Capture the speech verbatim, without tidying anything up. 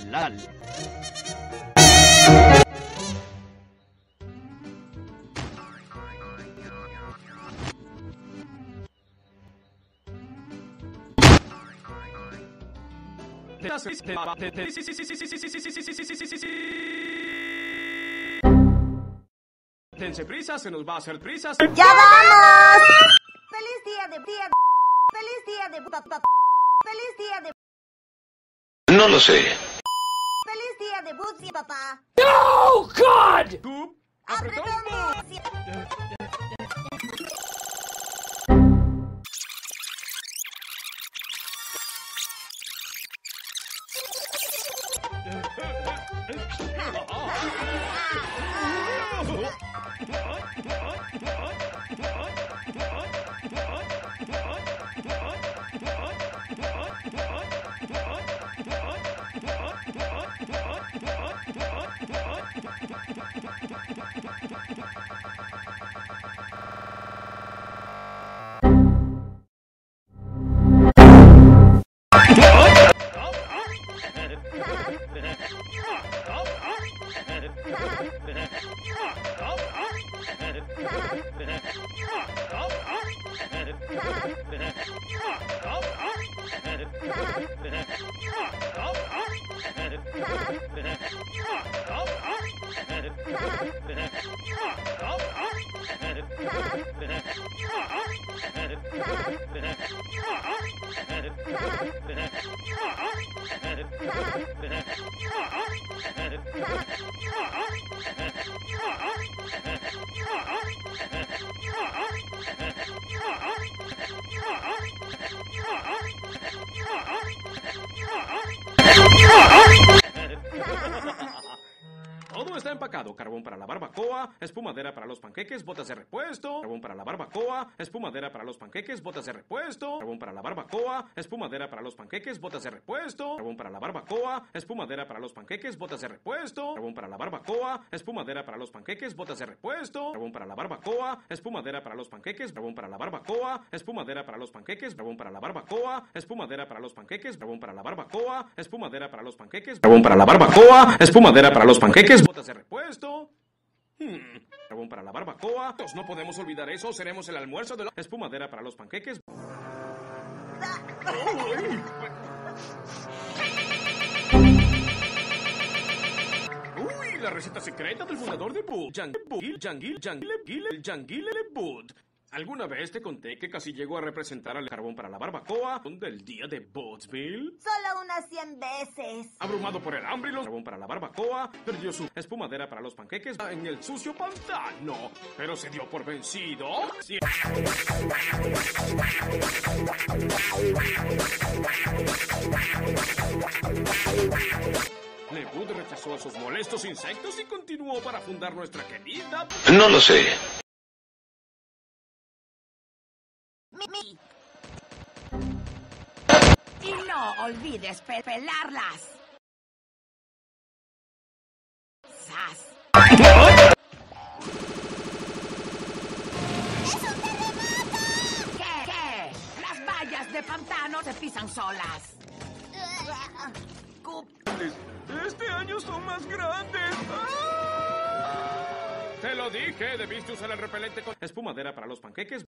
Lal. Dense prisa, se nos va a hacer prisa. ¡Ya vamos! ¡Feliz día de día! ¡Feliz día de papá! ¡Feliz día de... No lo sé. ¡Feliz día de Bootsy, papá! ¡No, God! Tú, ¡Apretamos! Todo está empacado. Carbón para la barbacoa, espumadera para los panqueques, botas de repuesto. Carbón para la barbacoa, espumadera para los panqueques, botas de repuesto. Carbón para la barbacoa, espumadera para los panqueques, botas de repuesto. Carbón para la barbacoa, espumadera para los panqueques, botas de repuesto. Carbón para la barbacoa, espumadera para los panqueques, botas de repuesto. Carbón para la barbacoa, espumadera para los panqueques, carbón para la barbacoa, espumadera para los panqueques, carbón para la barbacoa, espumadera para los panqueques, carbón para la barbacoa, espumadera para los panqueques, carbón para la barbacoa, espumadera para los panqueques, botas de repuesto. Hmm. Carbón para la barbacoa. No podemos olvidar eso. Seremos el almuerzo de la espumadera para los panqueques. Uy, la receta secreta del fundador de Boot. Jangil, Jangil, Jangil, Jangil, Jangil, Boot. ¿Alguna vez te conté que casi llegó a representar al carbón para la barbacoa del día de Bootsville? Solo unas cien veces. Abrumado por el hambre y los carbón para la barbacoa, perdió su espumadera para los panqueques en el sucio pantano, pero se dio por vencido. Sí. Lebud rechazó a esos molestos insectos y continuó para fundar nuestra querida... No lo sé. Mi. Y no olvides pe pelarlas. ¡Sas! ¡Es un terremoto! ¿Qué? ¿Qué? Las vallas de pantano se pisan solas. Cup. Este año son más grandes. ¡Ah! Te lo dije, debiste usar el repelente con espumadera para los panqueques.